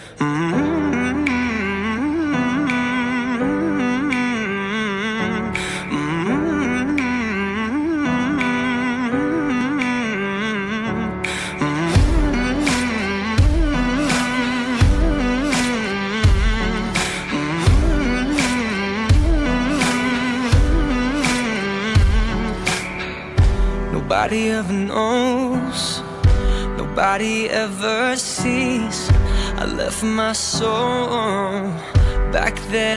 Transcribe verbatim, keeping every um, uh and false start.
Nobody ever knows, nobody ever sees. I left my soul back then.